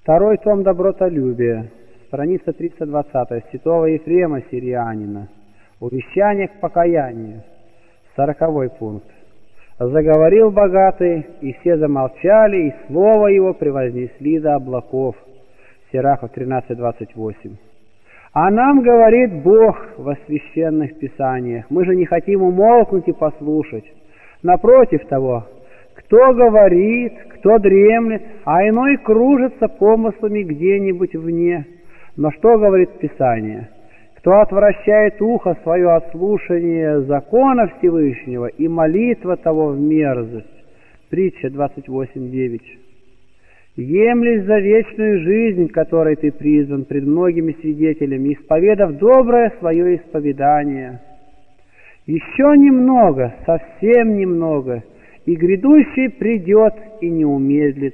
Второй том «Добротолюбие», страница 320, святого Ефрема Сирианина. Увещание к покаянию, 40 пункт. «Заговорил богатый, и все замолчали, и слово его превознесли до облаков». Сирахов 13:28. «А нам говорит Бог во священных писаниях, мы же не хотим умолкнуть и послушать. Напротив того, кто говорит, кто дремлет, а иной кружится помыслами где-нибудь вне. Но что говорит Писание? Кто отвращает ухо свое от слушания закона Всевышнего, и молитва того в мерзость». Притча 28:9. «Емлись за вечную жизнь, которой ты призван пред многими свидетелями, исповедав доброе свое исповедание. Еще немного, совсем немного, и грядущий придет и не умедлит.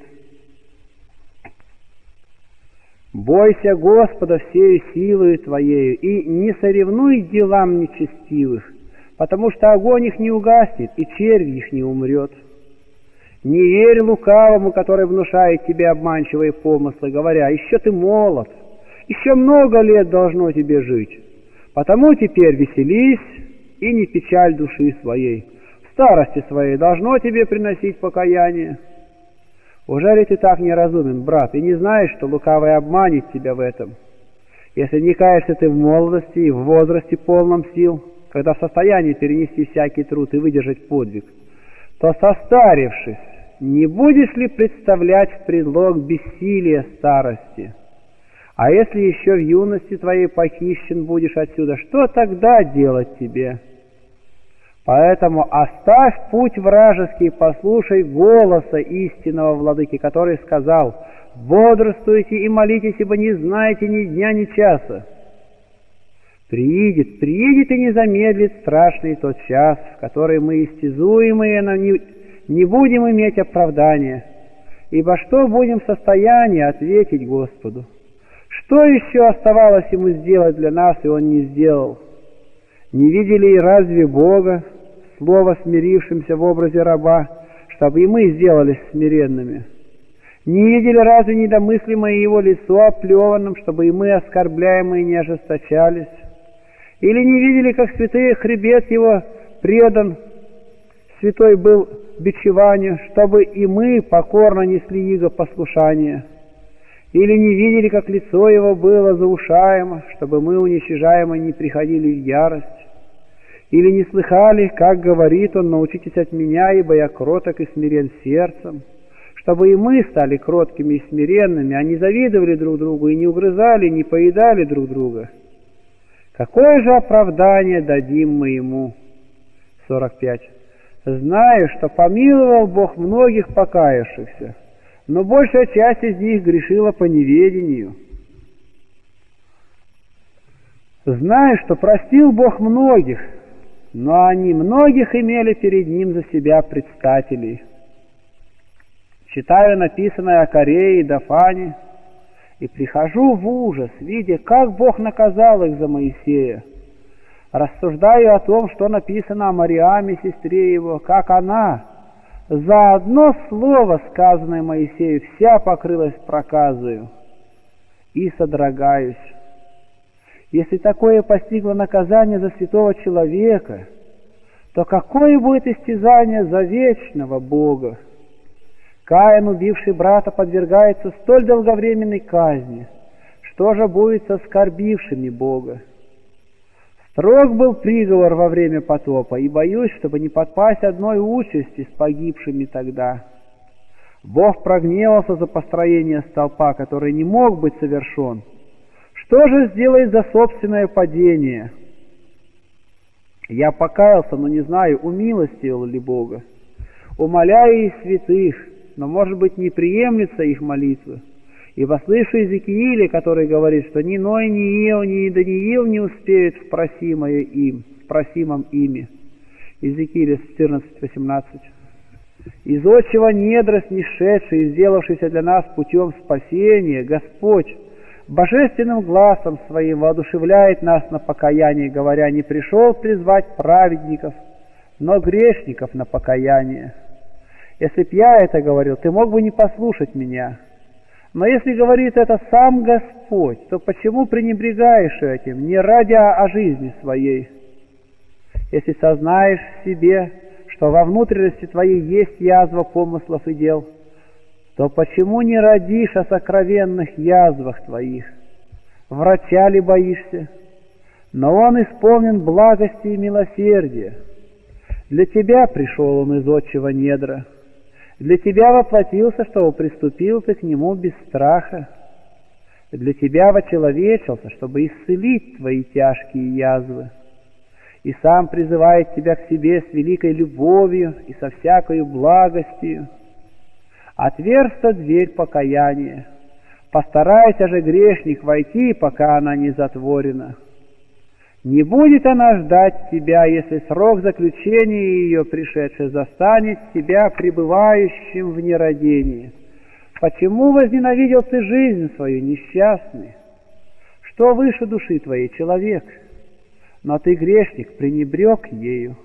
Бойся Господа всею силою твоею, и не соревнуй делам нечестивых, потому что огонь их не угаснет, и червь их не умрет. Не верь лукавому, который внушает тебе обманчивые помыслы, говоря: еще ты молод, еще много лет должно тебе жить. Потому теперь веселись и не печаль души своей. В старости своей должно тебе приносить покаяние. Уже ли ты так неразумен, брат, и не знаешь, что лукавый обманет тебя в этом? Если не каешься ты в молодости и в возрасте полном сил, когда в состоянии перенести всякий труд и выдержать подвиг, то, состарившись, не будешь ли представлять в предлог бессилия старости? А если еще в юности твоей похищен будешь отсюда, что тогда делать тебе? Поэтому оставь путь вражеский, послушай голоса истинного владыки, который сказал: бодрствуйте и молитесь, ибо не знаете ни дня, ни часа. Приидет и не замедлит страшный тот час, в который мы истязуемые не будем иметь оправдания. Ибо что будем в состоянии ответить Господу? Что еще оставалось Ему сделать для нас, и Он не сделал? Не видели и разве Бога, Слово смирившимся в образе раба, чтобы и мы сделались смиренными? Не видели разве недомыслимое Его лицо оплеванным, чтобы и мы, оскорбляемые, не ожесточались? Или не видели, как святый хребет Его предан, святой был бичеванию, чтобы и мы покорно несли иго послушания? Или не видели, как лицо Его было заушаемо, чтобы мы, уничижаемо, не приходили в ярость? Или не слыхали, как говорит Он: научитесь от меня, ибо я кроток и смирен сердцем, чтобы и мы стали кроткими и смиренными, а не завидовали друг другу и не угрызали, не поедали друг друга? Какое же оправдание дадим мы Ему?» 45. «Знаю, что помиловал Бог многих покаявшихся, но большая часть из них грешила по неведению. Знаю, что простил Бог многих, но они многих имели перед Ним за себя предстателей. Читаю написанное о Корее и Дафане, и прихожу в ужас, видя, как Бог наказал их за Моисея. Рассуждаю о том, что написано о Мариаме, сестре его, как она за одно слово, сказанное Моисею, вся покрылась проказою, и содрогаюсь. Если такое постигло наказание за святого человека, то какое будет истязание за вечного Бога? Каин, убивший брата, подвергается столь долговременной казни. Что же будет со оскорбившими Бога? Строг был приговор во время потопа, и боюсь, чтобы не подпасть одной участи с погибшими тогда. Бог прогневался за построение столпа, который не мог быть совершен. Что же сделает за собственное падение? Я покаялся, но не знаю, умилостивил ли Бога. Умоляю и святых, но, может быть, не приемлется их молитва. Ибо слышу Иезекииля, который говорит, что ни Ной, ни Иов, ни Даниил не успеют в просимом ими. Иезекииля 14:18. Из отчего недра снисшедший и сделавшийся для нас путем спасения, Господь божественным гласом Своим воодушевляет нас на покаяние, говоря: не пришел призвать праведников, но грешников на покаяние. Если б я это говорил, ты мог бы не послушать меня. Но если говорит это сам Господь, то почему пренебрегаешь этим, не ради о жизни своей? Если сознаешь в себе, что во внутренности твоей есть язва помыслов и дел, то почему не родишь о сокровенных язвах твоих? Врача ли боишься? Но он исполнен благости и милосердия. Для тебя пришел он из отчего недра. Для тебя воплотился, чтобы приступил ты к нему без страха. Для тебя вочеловечился, чтобы исцелить твои тяжкие язвы. И сам призывает тебя к себе с великой любовью и со всякою благостью. Отверста дверь покаяния. Постарайся же, грешник, войти, пока она не затворена. Не будет она ждать тебя, если срок заключения ее, пришедший, застанет тебя пребывающим в нерадении. Почему возненавидел ты жизнь свою, несчастный? Что выше души твоей, человек? Но ты, грешник, пренебрег ею.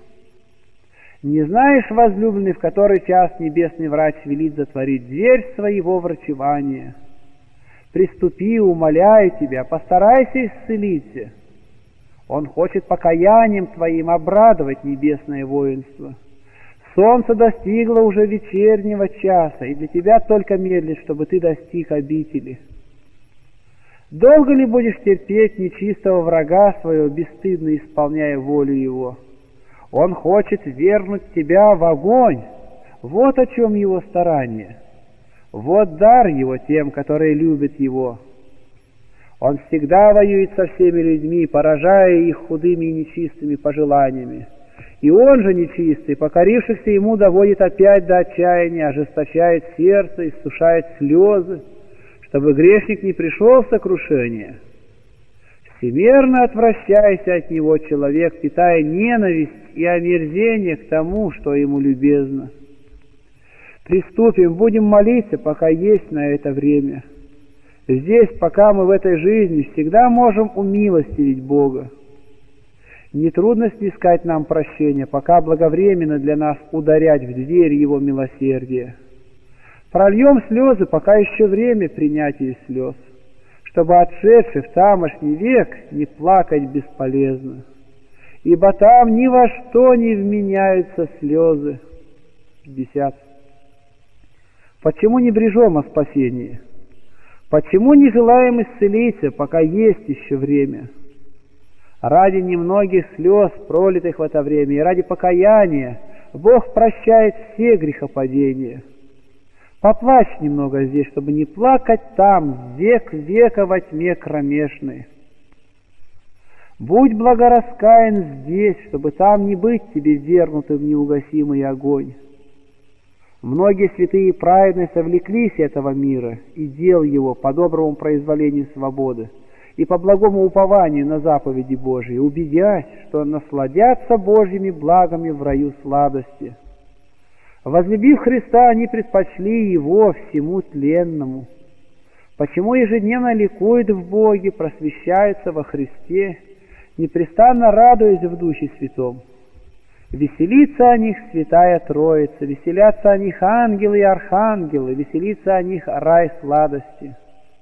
Не знаешь, возлюбленный, в который час небесный врач велит затворить дверь своего врачевания? Приступи, умоляю тебя, постарайся исцелиться. Он хочет покаянием твоим обрадовать небесное воинство. Солнце достигло уже вечернего часа, и для тебя только медлит, чтобы ты достиг обители. Долго ли будешь терпеть нечистого врага своего, бесстыдно исполняя волю его? Он хочет вернуть тебя в огонь. Вот о чем его старание. Вот дар его тем, которые любят его. Он всегда воюет со всеми людьми, поражая их худыми и нечистыми пожеланиями. И он же нечистый, покорившихся ему, доводит опять до отчаяния, ожесточает сердце, иссушает слезы, чтобы грешник не пришел в сокрушение. Всемерно отвращайся от него, человек, питая ненависть и омерзение к тому, что ему любезно. Приступим, будем молиться, пока есть на это время. Здесь, пока мы в этой жизни, всегда можем умилостивить Бога. Нетрудно снискать нам прощения, пока благовременно для нас ударять в дверь Его милосердия. Прольем слезы, пока еще время принятия слез, чтобы, отшедший в тамошний век, не плакать бесполезно. Ибо там ни во что не вменяются слезы. 50. Почему не брежем о спасении? Почему не желаем исцелиться, пока есть еще время? Ради немногих слез, пролитых в это время, и ради покаяния, Бог прощает все грехопадения. Поплачь немного здесь, чтобы не плакать там, век века во тьме кромешной. Будь благораскаян здесь, чтобы там не быть тебе ввергнутым в неугасимый огонь. Многие святые и праведные совлеклись этого мира и дел его по доброму произволению свободы и по благому упованию на заповеди Божьи, убедясь, что насладятся Божьими благами в раю сладости. Возлюбив Христа, они предпочли Его всему тленному. Почему ежедневно ликуют в Боге, просвещаются во Христе, непрестанно радуясь в Духе Святом? Веселится о них Святая Троица, веселятся о них ангелы и архангелы, веселится о них рай сладости.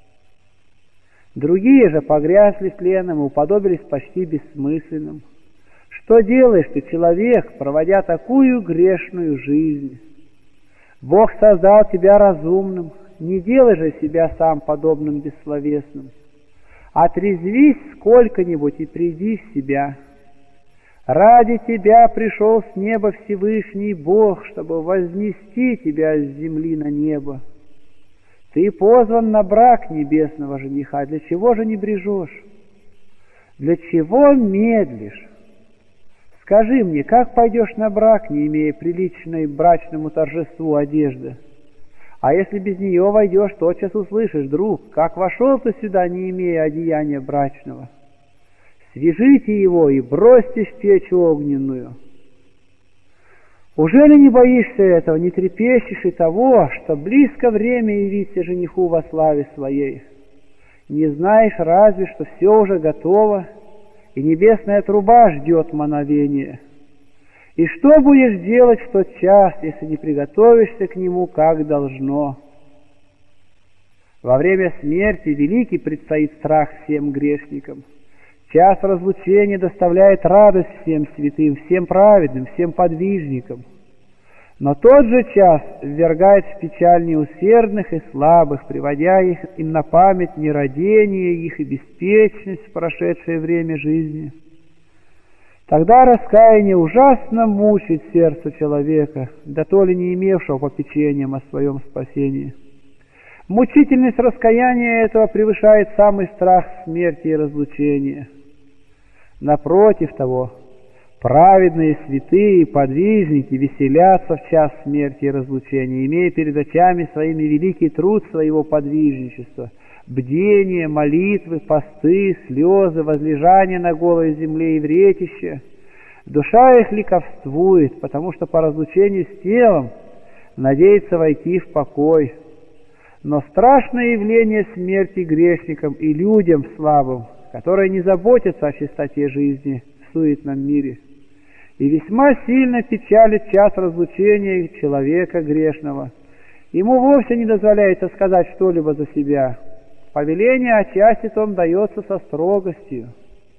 Другие же погрязли в тленном и уподобились почти бессмысленным. Что делаешь ты, человек, проводя такую грешную жизнь? Бог создал тебя разумным, не делай же себя сам подобным бессловесным. Отрезвись сколько-нибудь и приди в себя. Ради тебя пришел с неба Всевышний Бог, чтобы вознести тебя с земли на небо. Ты позван на брак небесного жениха, для чего же не брежешь? Для чего медлишь? Скажи мне, как пойдешь на брак, не имея приличной брачному торжеству одежды? А если без нее войдешь, тотчас услышишь, друг, как вошел ты сюда, не имея одеяния брачного? Свяжите его и бросьте в печь огненную. Ужели не боишься этого, не трепещешь и того, что близко время явиться жениху во славе своей? Не знаешь разве, что все уже готово, и небесная труба ждет мановения? И что будешь делать в тот час, если не приготовишься к нему как должно? Во время смерти великий предстоит страх всем грешникам. Час разлучения доставляет радость всем святым, всем праведным, всем подвижникам. Но тот же час ввергает в печаль неусердных и слабых, приводя им на память нерадение их и беспечность в прошедшее время жизни. Тогда раскаяние ужасно мучит сердце человека, да то ли не имевшего попечением о своем спасении. Мучительность раскаяния этого превышает самый страх смерти и разлучения. Напротив того, праведные, святые, подвижники веселятся в час смерти и разлучения, имея перед очами своими великий труд своего подвижничества, бдение, молитвы, посты, слезы, возлежание на голой земле и вретище. Душа их ликовствует, потому что по разлучению с телом надеется войти в покой. Но страшное явление смерти грешникам и людям слабым, которые не заботятся о чистоте жизни в суетном мире, и весьма сильно печалит час разлучения человека грешного. Ему вовсе не дозволяется сказать что-либо за себя. Повеление о часе том дается со строгостью.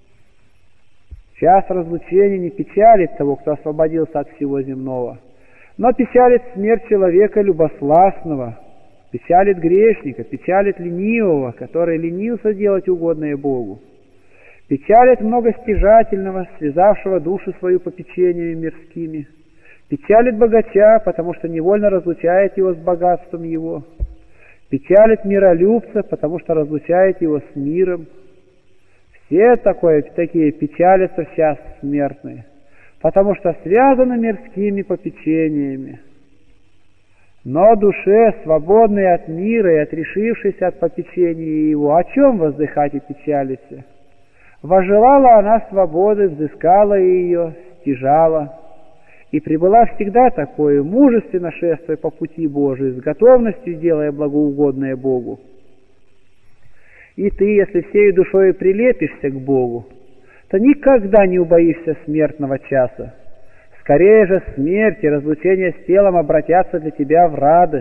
Час разлучения не печалит того, кто освободился от всего земного, но печалит смерть человека любосластного, печалит грешника, печалит ленивого, который ленился делать угодное Богу, печалит многостяжательного, связавшего душу свою попечениями мирскими, печалит богача, потому что невольно разлучает его с богатством его, печалит миролюбца, потому что разлучает его с миром. Все такие печалятся в час смертный, потому что связаны мирскими попечениями. Но душе, свободной от мира и отрешившейся от попечения его, о чем воздыхать и печалиться? Возжелала она свободы, взыскала ее, стяжала, и прибыла всегда такое, мужественно шествуя по пути Божию, с готовностью делая благоугодное Богу. И ты, если всею душою прилепишься к Богу, то никогда не убоишься смертного часа. Скорее же смерть и разлучение с телом обратятся для тебя в радость.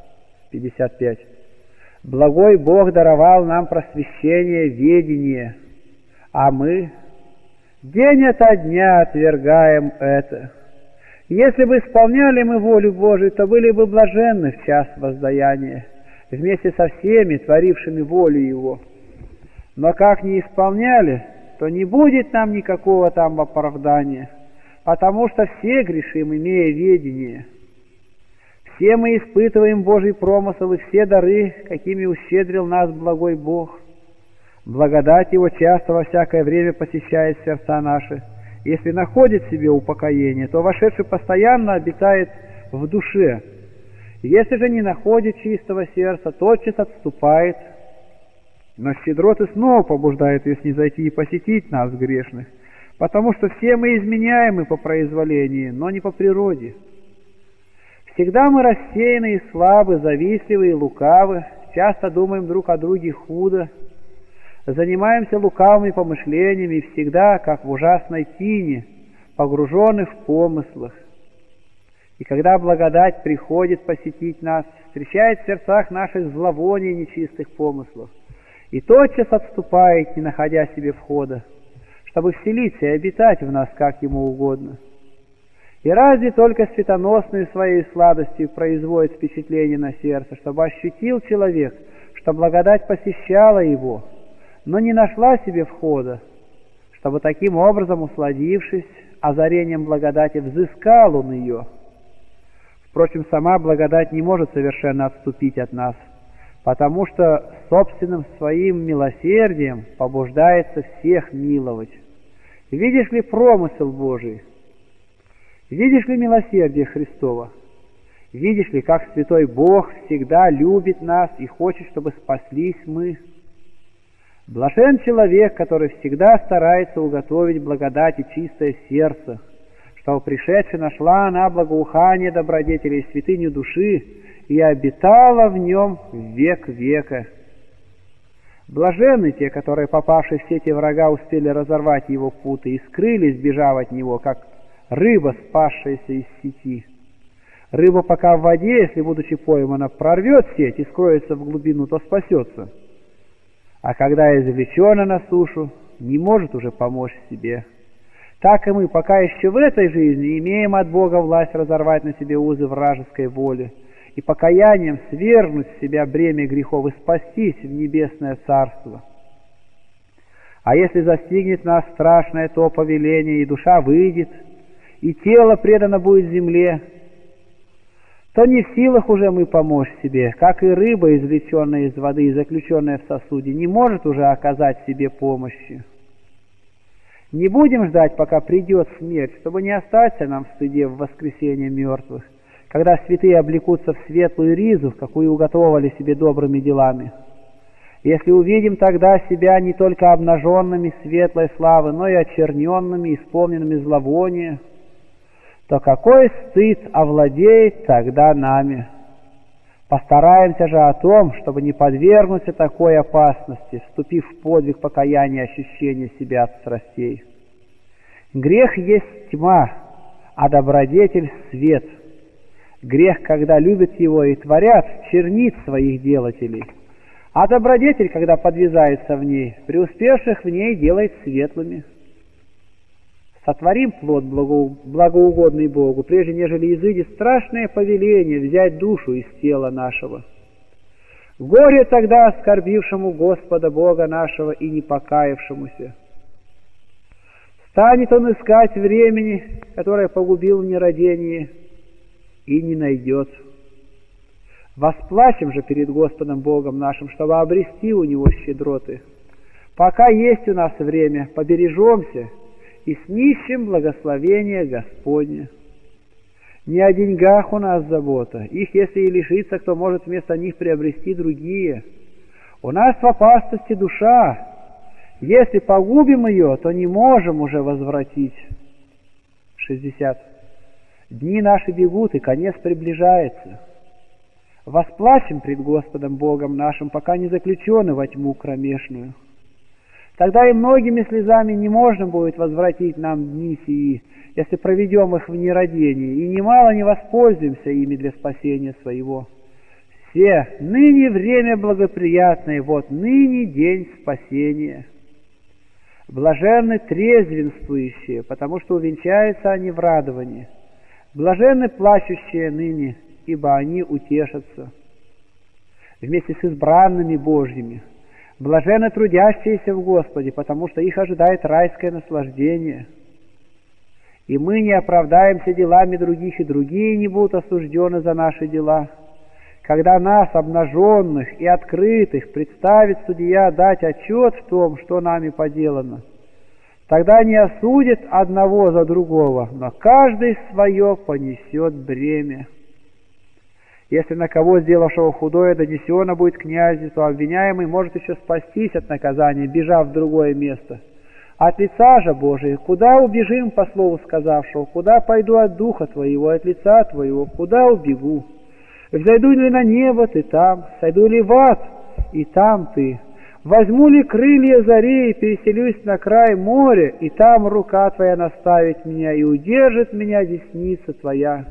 55. Благой Бог даровал нам просвещение, ведение, а мы день ото дня отвергаем это. Если бы исполняли мы волю Божию, то были бы блаженны в час воздаяния, вместе со всеми, творившими волю Его. Но как не исполняли, то не будет нам никакого там оправдания, потому что все грешим, имея ведение. Все мы испытываем Божий промысел и все дары, какими ущедрил нас благой Бог. Благодать Его часто во всякое время посещает сердца наши. Если находит в себе упокоение, то вошедший постоянно обитает в душе. Если же не находит чистого сердца, тотчас отступает, но щедроты снова побуждает ее снизойти и посетить нас, грешных, потому что все мы изменяемы по произволению, но не по природе. Всегда мы рассеяны и слабы, завистливы и лукавы, часто думаем друг о друге худо, занимаемся лукавыми помышлениями и всегда, как в ужасной тине, погружены в помыслах. И когда благодать приходит посетить нас, встречает в сердцах наших зловоние нечистых помыслов, и тотчас отступает, не находя себе входа, чтобы вселиться и обитать в нас, как ему угодно. И разве только светоносную своей сладостью производит впечатление на сердце, чтобы ощутил человек, что благодать посещала его, но не нашла себе входа, чтобы таким образом, усладившись озарением благодати, взыскал он ее. Впрочем, сама благодать не может совершенно отступить от нас, потому что собственным своим милосердием побуждается всех миловать. Видишь ли промысел Божий? Видишь ли милосердие Христово? Видишь ли, как святой Бог всегда любит нас и хочет, чтобы спаслись мы? Блажен человек, который всегда старается уготовить благодать и чистое сердце, чтобы пришедшая нашла она благоухание добродетели и святыню души и обитала в нем век века. Блаженны те, которые, попавшие в сети врага, успели разорвать его путы и скрылись, бежав от него, как рыба, спасшаяся из сети. Рыба пока в воде, если, будучи поймана, прорвет сеть и скроется в глубину, то спасется. А когда извлечена на сушу, не может уже помочь себе. Так и мы, пока еще в этой жизни, имеем от Бога власть разорвать на себе узы вражеской воли и покаянием свергнуть с себя бремя грехов и спастись в небесное царство. А если застигнет нас страшное то повеление, и душа выйдет, и тело предано будет земле, то не в силах уже мы помочь себе, как и рыба, извлеченная из воды и заключенная в сосуде, не может уже оказать себе помощи. Не будем ждать, пока придет смерть, чтобы не остаться нам в стыде в воскресенье мертвых, когда святые облекутся в светлую ризу, какую уготовали себе добрыми делами. Если увидим тогда себя не только обнаженными светлой славы, но и очерненными, исполненными зловония, то какой стыд овладеет тогда нами? Постараемся же о том, чтобы не подвергнуться такой опасности, вступив в подвиг покаяния и ощущения себя от страстей. Грех есть тьма, а добродетель — свет. Грех, когда любят его и творят, чернит своих делателей, а добродетель, когда подвязается в ней, преуспевших в ней делает светлыми. Сотворим плод благоугодный Богу, прежде нежели изыдет страшное повеление взять душу из тела нашего. Горе тогда оскорбившему Господа Бога нашего и не покаявшемуся. Станет он искать времени, которое погубил в нерадении, и не найдет. Восплачем же перед Господом Богом нашим, чтобы обрести у Него щедроты. Пока есть у нас время, побережемся и снищем благословение Господне. Не о деньгах у нас забота, их, если и лишиться, кто может вместо них приобрести другие. У нас в опасности душа. Если погубим ее, то не можем уже возвратить. 60. Дни наши бегут, и конец приближается. Восплачем пред Господом Богом нашим, пока не заключены во тьму кромешную. Тогда и многими слезами не можно будет возвратить нам дни сии, если проведем их в нерадении, и немало не воспользуемся ими для спасения своего. Все, ныне время благоприятное, вот ныне день спасения. Блаженны трезвенствующие, потому что увенчаются они в радовании. Блаженны плачущие ныне, ибо они утешатся. Вместе с избранными Божьими. Блаженны трудящиеся в Господе, потому что их ожидает райское наслаждение. И мы не оправдаемся делами других, и другие не будут осуждены за наши дела. Когда нас, обнаженных и открытых, представит судья дать отчет в том, что нами поделано, тогда не осудит одного за другого, но каждый свое понесет бремя. Если на кого, сделавшего худое, донесено будет князю, то обвиняемый может еще спастись от наказания, бежав в другое место. От лица же Божия, куда убежим, по слову сказавшего, куда пойду от духа твоего, от лица твоего, куда убегу? Взойду ли на небо, ты там, сойду ли в ад, и там ты. Возьму ли крылья зари и переселюсь на край моря, и там рука твоя наставит меня, и удержит меня десница твоя.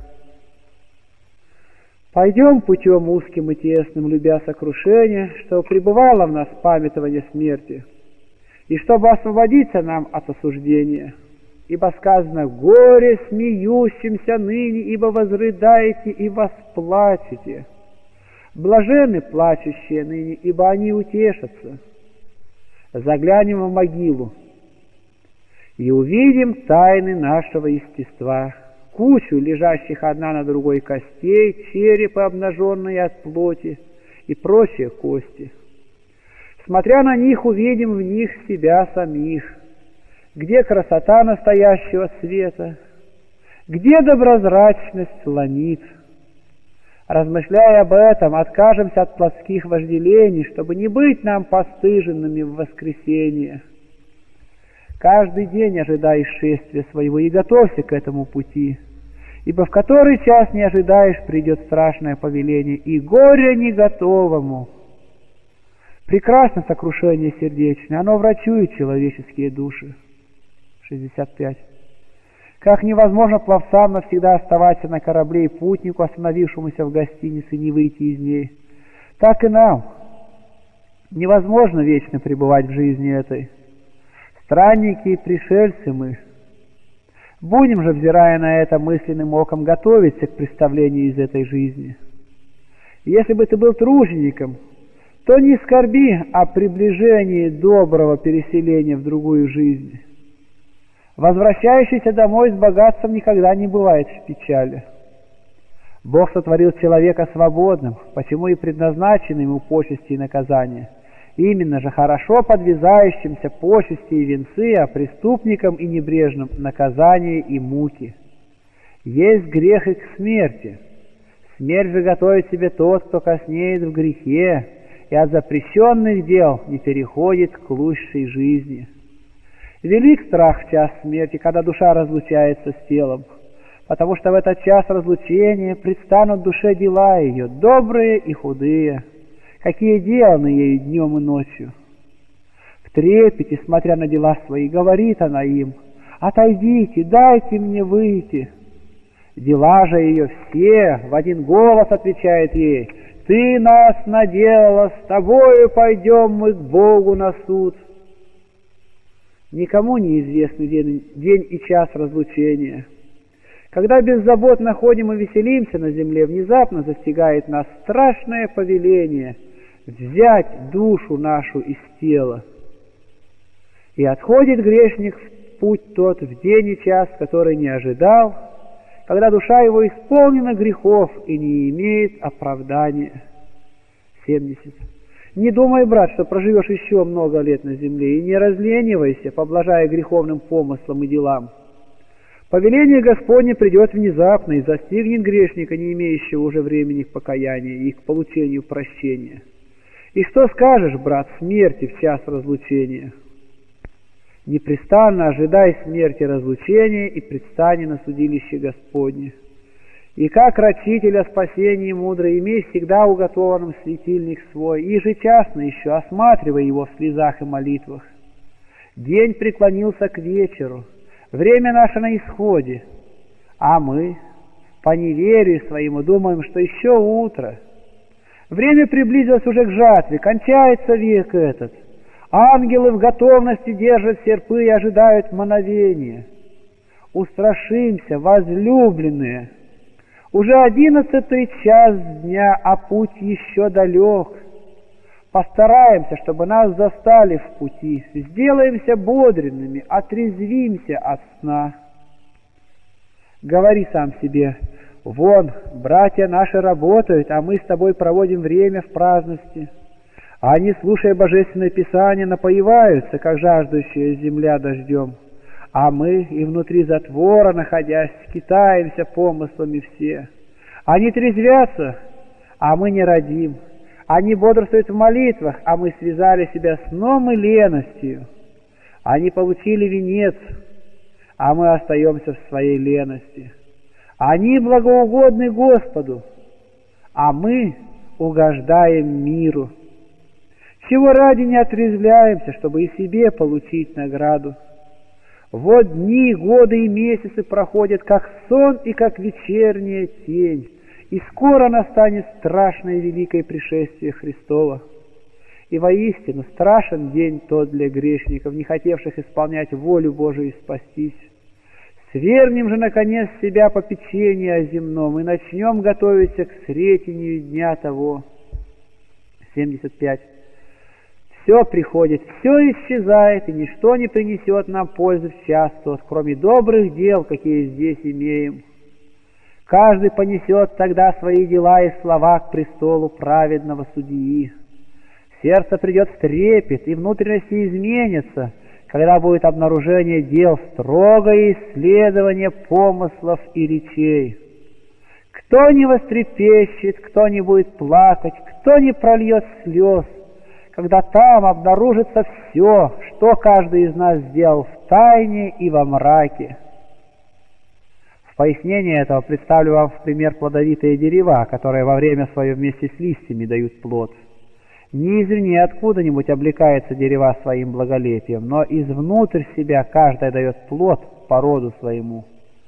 Пойдем путем узким и тесным, любя сокрушение, чтобы пребывало в нас памятование смерти, и чтобы освободиться нам от осуждения. Ибо сказано: «Горе смеющимся ныне, ибо возрыдаете и восплачете. Блаженны плачущие ныне, ибо они утешатся». Заглянем в могилу и увидим тайны нашего естества, кучу лежащих одна на другой костей, черепа, обнаженные от плоти, и прочие кости. Смотря на них, увидим в них себя самих. Где красота настоящего света? Где доброзрачность ланит? Размышляя об этом, откажемся от плотских вожделений, чтобы не быть нам постыженными в воскресенье. Каждый день ожидай шествия своего и готовься к этому пути, ибо в который час не ожидаешь, придет страшное повеление, и горе не готовому. Прекрасно сокрушение сердечное, оно врачует человеческие души. 65. Как невозможно пловцам навсегда оставаться на корабле и путнику, остановившемуся в гостинице, не выйти из ней, так и нам невозможно вечно пребывать в жизни этой. Странники и пришельцы мы. Будем же, взирая на это мысленным оком, готовиться к представлению из этой жизни. Если бы ты был тружеником, то не скорби о приближении доброго переселения в другую жизнь. Возвращающийся домой с богатством никогда не бывает в печали. Бог сотворил человека свободным, почему и предназначены ему почести и наказания. Именно же хорошо подвязающимся почести и венцы, а преступникам и небрежным наказание и муки. Есть грех и к смерти. Смерть же готовит себе тот, кто коснеет в грехе, и от запрещенных дел не переходит к лучшей жизни. Велик страх в час смерти, когда душа разлучается с телом, потому что в этот час разлучения предстанут душе дела ее, добрые и худые, какие деланы ею днем и ночью. В трепете, смотря на дела свои, говорит она им: «Отойдите, дайте мне выйти». Дела же ее все в один голос отвечают ей: «Ты нас наделала, с тобою пойдем мы к Богу на суд». Никому не известны день и час разлучения. Когда беззаботно ходим и веселимся на земле, внезапно застигает нас страшное повеление взять душу нашу из тела. И отходит грешник в путь тот в день и час, который не ожидал, когда душа его исполнена грехов и не имеет оправдания. 70. Не думай, брат, что проживешь еще много лет на земле, и не разленивайся, поблажая греховным помыслам и делам. Повеление Господне придет внезапно и застигнет грешника, не имеющего уже времени к покаянию и к получению прощения. И что скажешь, брат, смерти в час разлучения? Непрестанно ожидай смерти разлучения и предстани на судилище Господне. И как рачитель о спасении мудрый, имей всегда уготованным светильник свой, и ежечасно еще осматривай его в слезах и молитвах. День преклонился к вечеру, время наше на исходе, а мы по неверию своему думаем, что еще утро. Время приблизилось уже к жатве, кончается век этот. Ангелы в готовности держат серпы и ожидают мановения. Устрашимся, возлюбленные. Уже 11 час дня, а путь еще далек. Постараемся, чтобы нас застали в пути. Сделаемся бодренными, отрезвимся от сна. Говори сам себе: вон, братья наши работают, а мы с тобой проводим время в праздности. Они, слушая Божественное Писание, напоиваются, как жаждущая земля дождем. А мы и внутри затвора, находясь, скитаемся помыслами все. Они трезвятся, а мы не родим. Они бодрствуют в молитвах, а мы связали себя сном и леностью. Они получили венец, а мы остаемся в своей лености. Они благоугодны Господу, а мы угождаем миру. Чего ради не отрезвляемся, чтобы и себе получить награду? Вот дни, годы и месяцы проходят, как сон и как вечерняя тень, и скоро настанет страшное и великое пришествие Христово. И воистину страшен день тот для грешников, не хотевших исполнять волю Божию и спастись. Свергнем же, наконец, себя попечение о земном и начнем готовиться к сретению дня того. 75. Все приходит, все исчезает, и ничто не принесет нам пользы в час тот, кроме добрых дел, какие здесь имеем. Каждый понесет тогда свои дела и слова к престолу праведного судьи. Сердце придет в трепет, и внутренности изменятся, когда будет обнаружение дел, строгое исследование помыслов и речей. Кто не вострепещет, кто не будет плакать, кто не прольет слез, когда там обнаружится все, что каждый из нас сделал в тайне и во мраке. В пояснение этого представлю вам в пример плодовитые дерева, которые во время свое вместе с листьями дают плод. Не извне откуда-нибудь облекаются дерева своим благолепием, но извнутрь себя каждое дает плод по роду своему.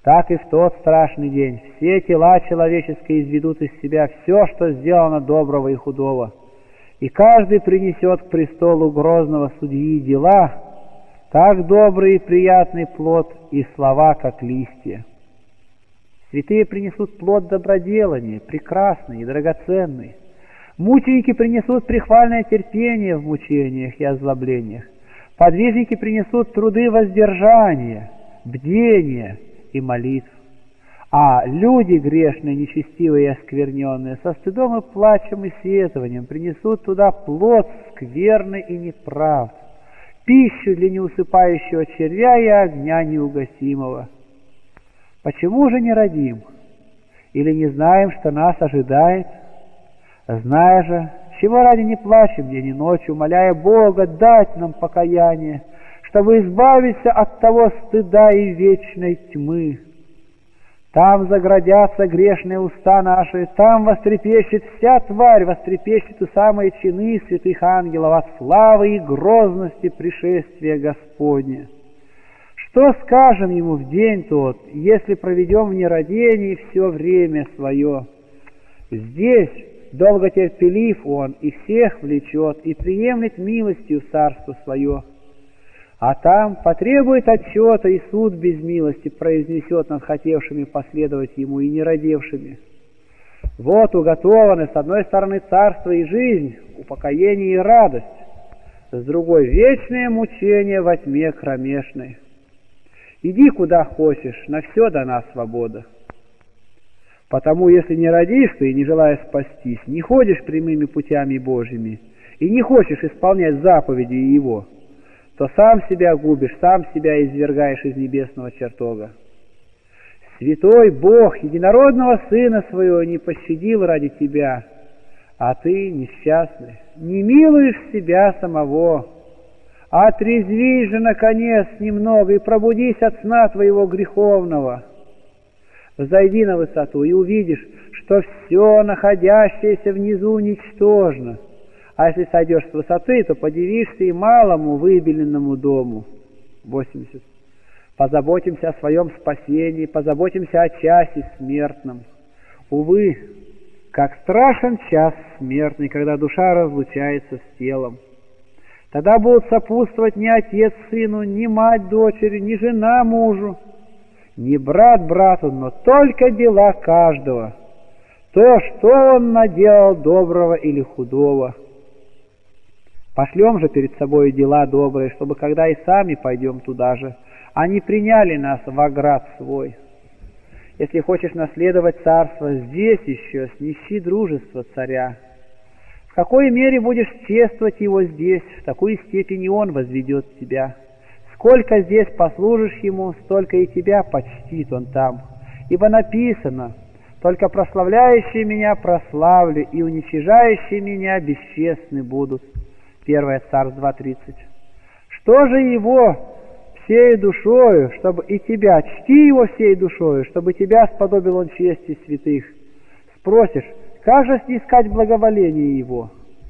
Так и в тот страшный день все тела человеческие изведут из себя все, что сделано доброго и худого, и каждый принесет к престолу грозного судьи дела, так добрый и приятный плод, и слова, как листья. Святые принесут плод доброделания, прекрасный и драгоценный. Мученики принесут прихвальное терпение в мучениях и озлоблениях. Подвижники принесут труды воздержания, бдения и молитв. А люди грешные, нечестивые и оскверненные, со стыдом и плачем и сетованием принесут туда плод скверный и неправд, пищу для неусыпающего червя и огня неугасимого. Почему же не родим? Или не знаем, что нас ожидает? Зная же, чего ради не плачем день и ночь, умоляя Бога дать нам покаяние, чтобы избавиться от того стыда и вечной тьмы. Там заградятся грешные уста наши, там вострепещет вся тварь, вострепещет и самые чины святых ангелов от славы и грозности пришествия Господня. Что скажем ему в день тот, если проведем в нерадении все время свое? Здесь долготерпелив он и всех влечет, и приемлет милостью царство свое. А там потребует отчета, и суд без милости произнесет над хотевшими последовать ему и нерадевшими. Вот уготованы с одной стороны царство и жизнь, упокоение и радость, с другой вечное мучение во тьме кромешной. Иди куда хочешь, на все дана свобода. Потому, если не родишь ты, не желая спастись, не ходишь прямыми путями Божьими и не хочешь исполнять заповеди Его, то сам себя губишь, сам себя извергаешь из небесного чертога. Святой Бог единородного Сына Своего не пощадил ради тебя, а ты, несчастный, не милуешь себя самого. Отрезвись же, наконец, немного и пробудись от сна твоего греховного. Взойди на высоту и увидишь, что все находящееся внизу ничтожно. А если сойдешь с высоты, то подивишься и малому выбеленному дому. 80. Позаботимся о своем спасении, позаботимся о часе смертном. Увы, как страшен час смертный, когда душа разлучается с телом. Тогда будут сопутствовать ни отец сыну, ни мать дочери, ни жена мужу, ни брат брату, но только дела каждого, то, что он наделал доброго или худого. Пошлем же перед собой дела добрые, чтобы когда и сами пойдем туда же, они приняли нас в оград свой. Если хочешь наследовать царство, здесь еще снищи дружество царя. В какой мере будешь чествовать его здесь, в такой степени он возведет тебя. Сколько здесь послужишь ему, столько и тебя почтит он там. Ибо написано: только прославляющие меня прославлю, и уничижающие меня бесчестны будут. 1 Царств 2:30. Что же его всей душою, чтобы и тебя, чти его всей душою, чтобы тебя сподобил он чести святых? Спросишь, как же снискать благоволение его?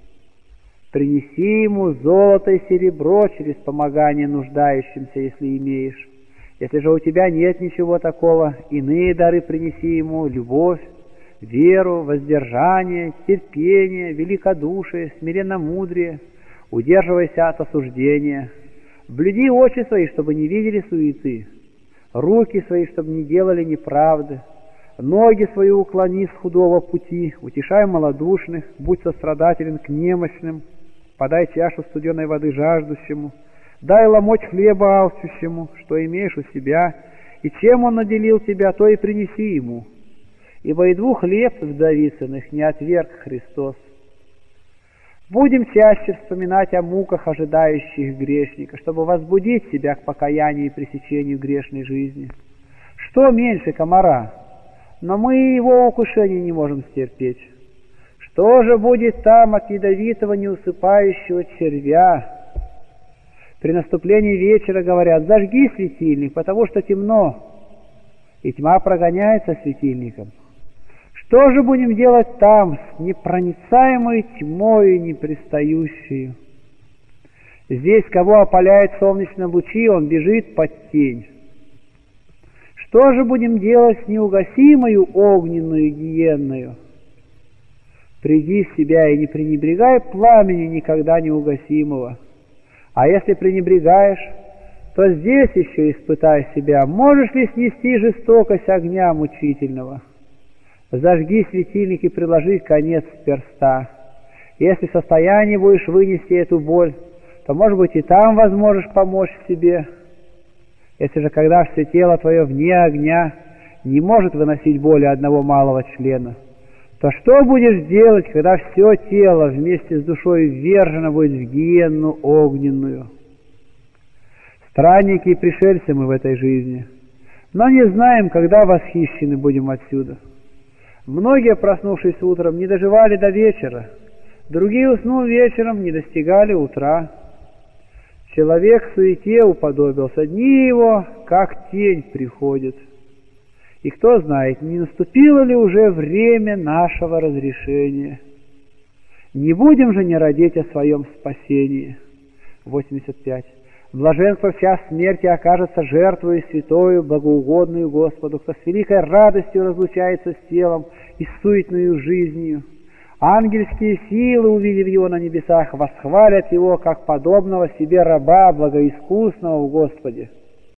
Принеси ему золото и серебро через помогание нуждающимся, если имеешь. Если же у тебя нет ничего такого, иные дары принеси ему: любовь, веру, воздержание, терпение, великодушие, смиренномудрие. Удерживайся от осуждения. Блюди очи свои, чтобы не видели суеты, руки свои, чтобы не делали неправды, ноги свои уклони с худого пути, утешай малодушных, будь сострадателен к немощным, подай чашу студеной воды жаждущему, дай ломоть хлеба алчущему, что имеешь у себя, и чем он наделил тебя, то и принеси ему. Ибо и 2 хлеб вдовицыных не отверг Христос. Будем чаще вспоминать о муках ожидающих грешника, чтобы возбудить себя к покаянию и пресечению грешной жизни. Что меньше комара? Но мы его укушение не можем стерпеть. Что же будет там от ядовитого неусыпающего червя? При наступлении вечера говорят: зажги светильник, потому что темно, и тьма прогоняется светильником. Что же будем делать там с непроницаемой тьмою непристающей? Здесь, кого опаляет солнечные лучи, он бежит под тень. что же будем делать с неугасимою огненную гиенною? Приди в себя и не пренебрегай пламени никогда неугасимого. А если пренебрегаешь, то здесь еще испытай себя, можешь ли снести жестокость огня мучительного. Зажги светильник и приложи конец перста. Если в состоянии будешь вынести эту боль, то, может быть, и там возможешь помочь себе. Если же когда все тело твое вне огня не может выносить боли одного малого члена, то что будешь делать, когда все тело вместе с душой ввержено будет в гиенну огненную? Странники и пришельцы мы в этой жизни, но не знаем, когда восхищены будем отсюда. Многие, проснувшись утром, не доживали до вечера, другие, уснув вечером, не достигали утра. Человек в суете уподобился, дни его, как тень, приходит. И кто знает, не наступило ли уже время нашего разрешения. Не будем же не родить о своем спасении. 85. Блаженство в час смерти окажется жертвою святою, благоугодную Господу, кто с великой радостью разлучается с телом и с суетную жизнью. Ангельские силы, увидев его на небесах, восхвалят его, как подобного себе раба, благоискусного в Господе.